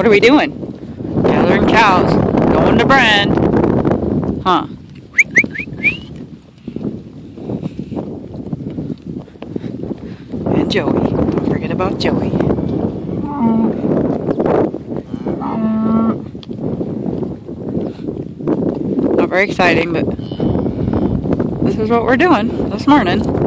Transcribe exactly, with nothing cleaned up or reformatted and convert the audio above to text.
are we doing? Gathering cows. Going to brand. Huh. And Joey. Don't forget about Joey. Not very exciting, but this is what we're doing this morning.